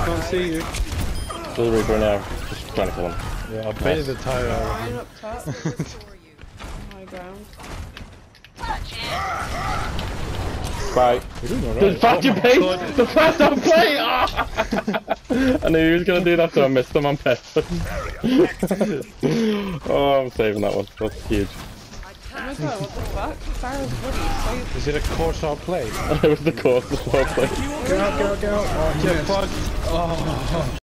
can't see you. Still Reaper now. Just trying to kill him. Yeah, I baited the tire. Ryan up top. High ground. Right. The faster pace! The faster play! Oh! I knew he was going to do that, so I missed him on purpose. Oh, I'm saving that one. That's huge. Oh my god, what the fuck? Farrell's buddy is so... Is it a Purest of Outplays? It was the course of the whole play. Get out, get out, get out. Oh, get fucked. Oh.